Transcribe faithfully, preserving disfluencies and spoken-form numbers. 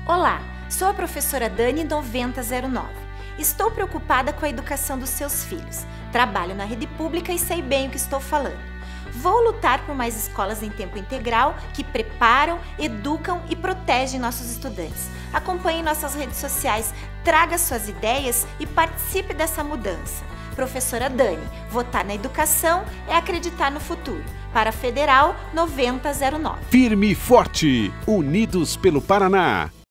Olá, sou a professora Dani noventa zero nove. Estou preocupada com a educação dos seus filhos. Trabalho na rede pública e sei bem o que estou falando. Vou lutar por mais escolas em tempo integral que preparam, educam e protegem nossos estudantes. Acompanhe nossas redes sociais, traga suas ideias e participe dessa mudança. Professora Dani, votar na educação é acreditar no futuro. Para a Federal noventa zero nove. Firme e forte, unidos pelo Paraná.